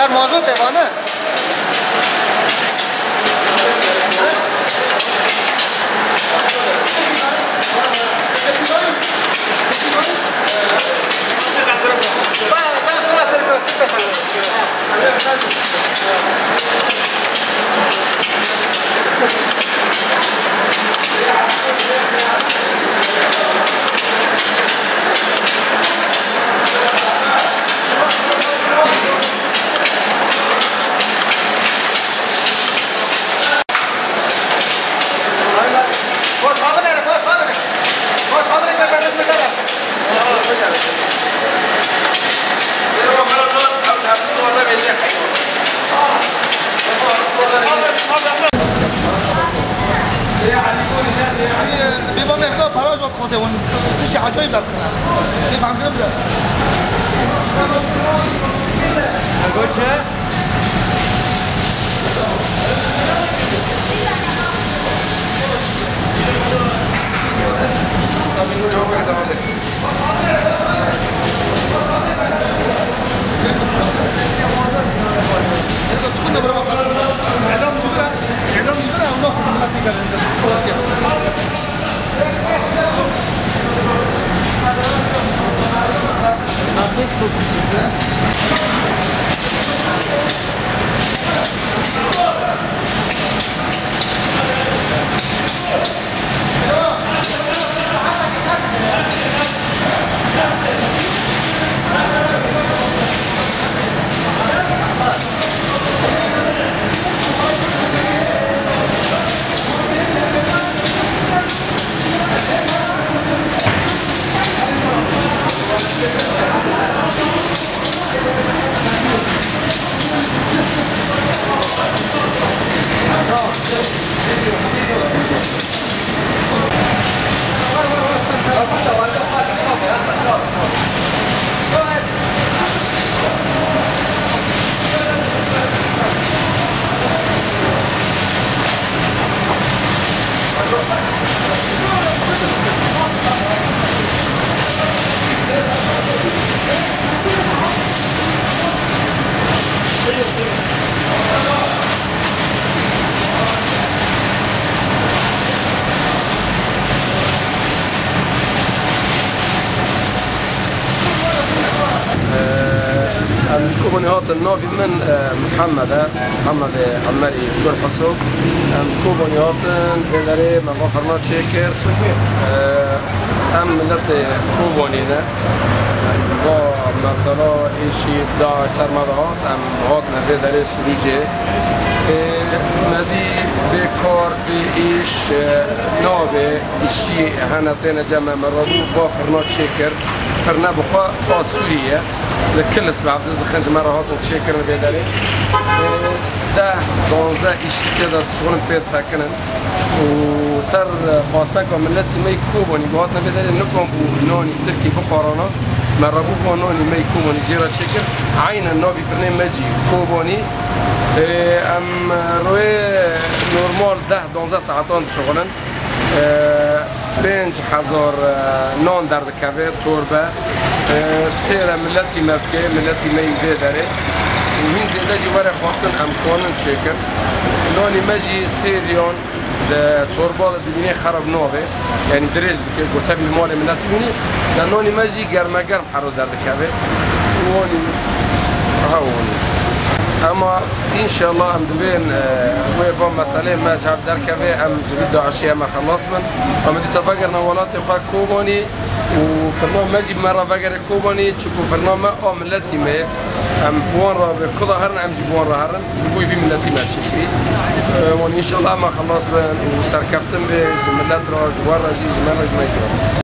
در مازوت بانه بيبقى محتاج فراج وقته وتشي عجيب لك كيف عم يبدا مشكوبني هات النوبي من محمد عمري دور حسوب مشكوبني هات بدري ما بفرمات شاكر ملت كوبوني ده با مثلا ایشی دا سرمایه‌ات هات بدري سروجه مدی بکار به ایش نابه ایشی هنتين جمع مرادو با فرمات شاكر فرنا بخوا با سوريا لكل اسباب دخلت مرة هاتون تشيكر بدري ده 12 إشي كده شغل بيت ساكنن وصار باستك وملتي ما يكوبوني بهاتنا بدري نكون نوني تركي بخارانا مرة بو نوني ما يكوبوني جيرا تشيكر عين النوبي فرنين مجي كوبوني ام روي نورمال 10 ساعتان شغلن 5000 نان در دکه توربه تیره ملتی مبکه ملتی میوه داره و این زیده جواره خواستن امکانن چکر نانی مجی سیریان ده توربه دبینه خراب نابه یعنی درج که گوتبی مال ملتی بینی ده نانی مجی گرمه گرم حرو در دکه وانی هاونی اما ان شاء الله هم دبين ويبقى مسألة ما جاب دركبه ام جبد عشية ما خلص من اما دي سفاجر نوالاتي خا كوباني وفرنام مجيب مرة فاجر كوباني تشوفو فرنام ما ملتي ما ام بوان را بكذا هرن ام جبوان را هرن جبوي بي ملتي ما تشكري وان ان شاء الله ما خلص من وسركبتم بجملات را جوار را جي جمال را جمعي